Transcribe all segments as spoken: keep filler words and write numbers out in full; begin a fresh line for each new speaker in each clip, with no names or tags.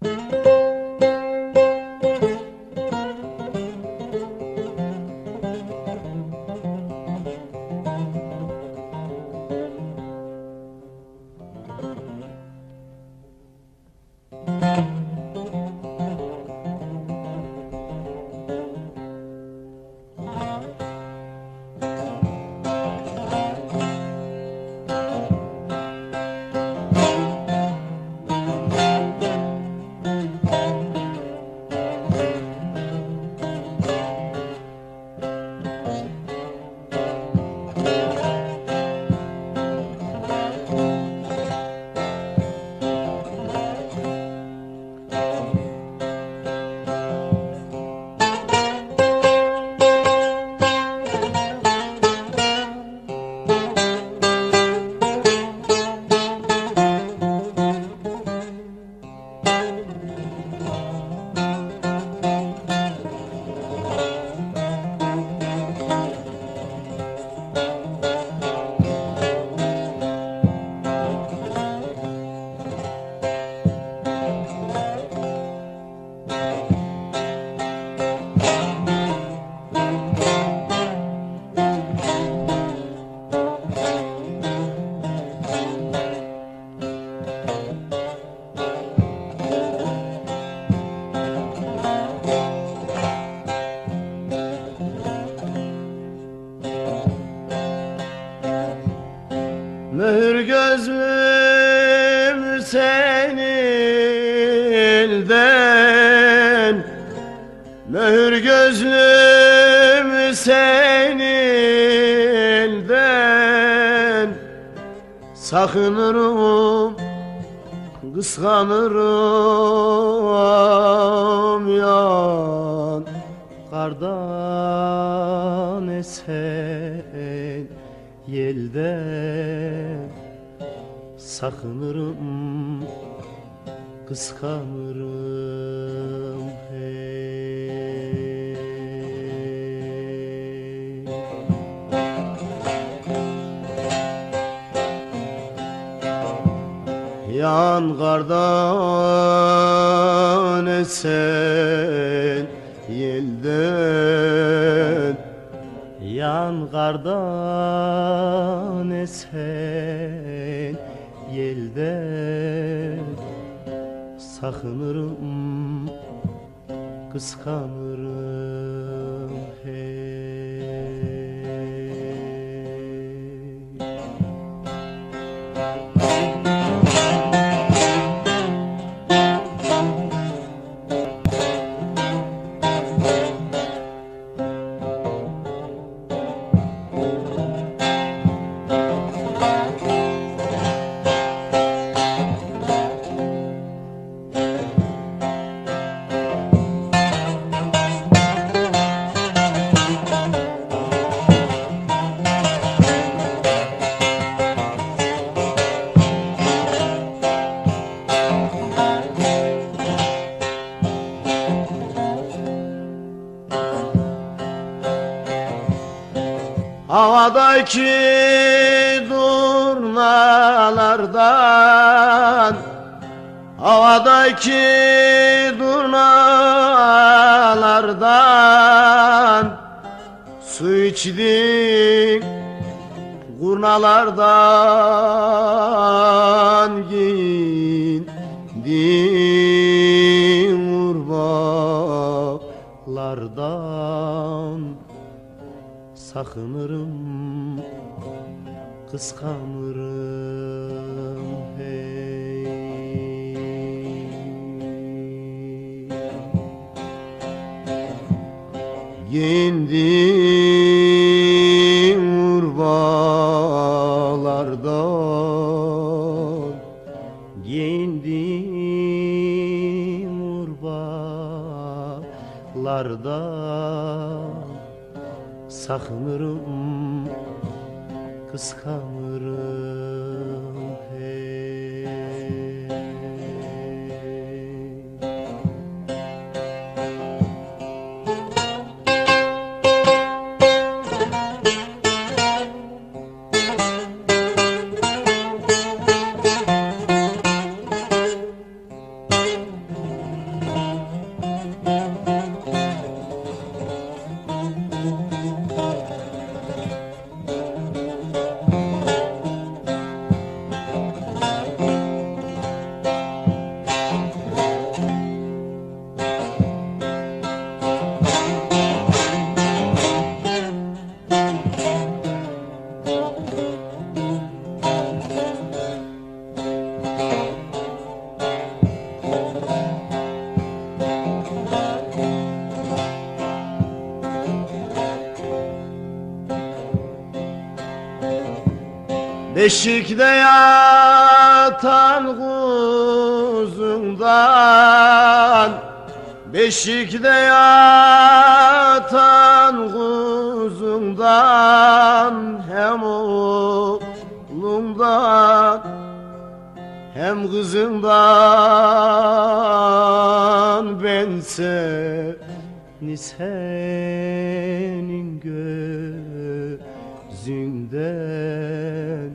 Mühür gözlüm senin elden, mühür gözlüm senin elden. Sakınırım, kıskanırım yan kardan esen yelden. Sakınırım, kıskanırım hey. Yan kardan esen yelden, yan kardan esen yelden. Sakınırım, kıskanırım hey. Havadaki durnalardan, havadaki durnalardan su içdik, kurnalardan giyindim, urbalardan. Sakınırım, kıskanırım hey. Giyindim urbalardan, giyindim urbalardan. Sakınırım, kıskanırım hey. Beşikte yatan kuzundan, beşikte yatan kuzundan, hem oğlumdan hem kızından ben seni senin gözünden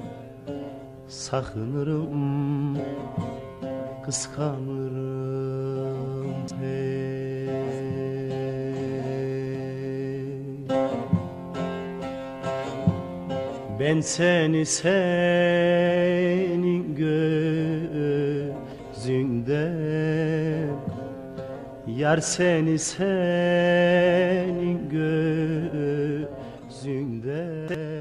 sakınırım, kıskanırım. Hey. Ben seni senin gözünden, yar seni senin gözünden